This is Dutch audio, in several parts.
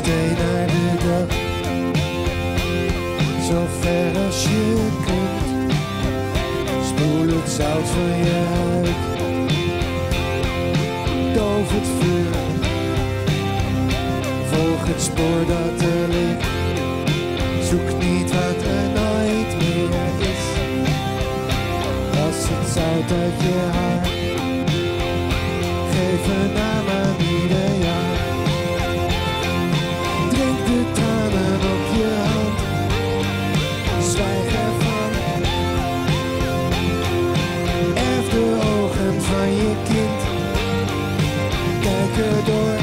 steen naar de dag. Zo ver als je kunt, spoel het zout van je huid. Doof het vuur, volg het spoor dat er ligt. Zoek niet wat er nooit meer is, als het zout uit je haar. Geef een naam aan ieder jaar. Drink de tranen op je hand, zwijg ervan. Erf de ogen van je kind, kijk erdoor.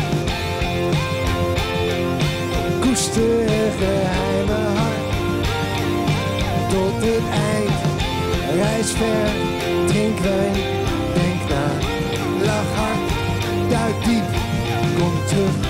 Koester het geheime hart, tot het eind. Reis ver, drink wijn, denk na, lach hard, duik diep, kom terug.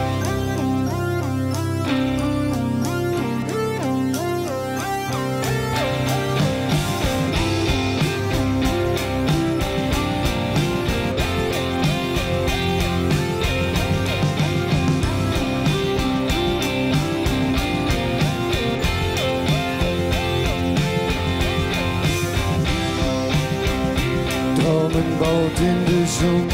Een boot in de zon,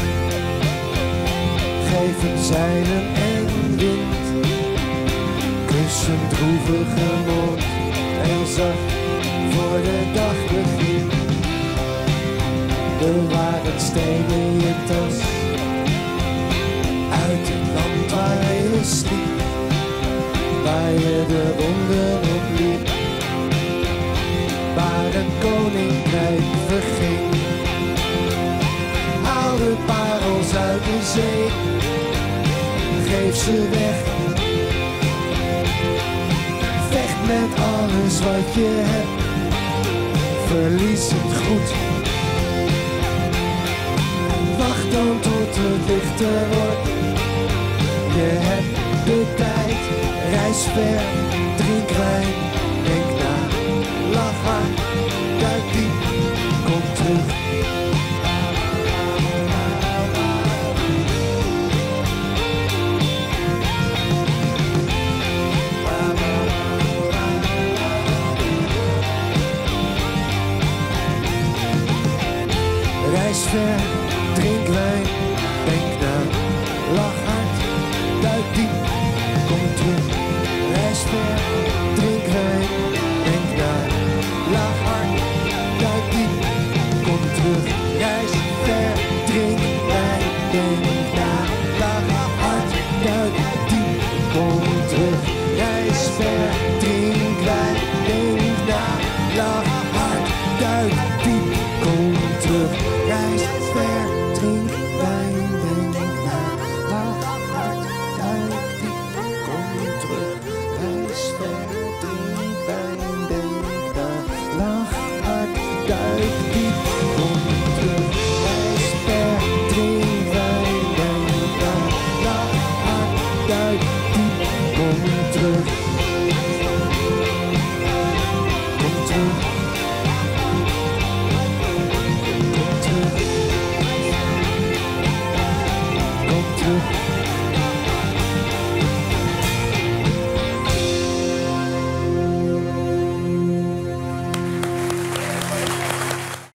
geef een zeilen en wind. Kus een droevige mond, heel zacht voor de dag begint. Bewaar het steen in je tas, uit het land waar je sliep, waar je de wonden op liep, waar een koninkrijk verging. Haal de parels uit de zee, geef ze weg. Vecht met alles wat je hebt, verlies het goed. Wacht dan tot het lichter wordt, je hebt de tijd. Reis ver, drink wijn, denk na, lach hard, duik diep, kom terug. Reis ver, drink wijn, denk na, lach hard, duik diep, kom terug. Reis ver, drink wijn, denk na, lach hard, duik diep, kom terug. Reis ver, drink wijn, denk na, lach hard, duik diep, kom terug. Reis ver, drink wijn, denk na, lach hard, duik diep, kom terug. Reis ver, drink wijn, denk na, lach hard, duik diep, kom terug. Reis ver, drink wijn, denk na, lach hard, duik diep, kom terug. Reis ver, drink wijn, denk na, lach hard, duik diep, kom terug. Kom terug. Kom terug.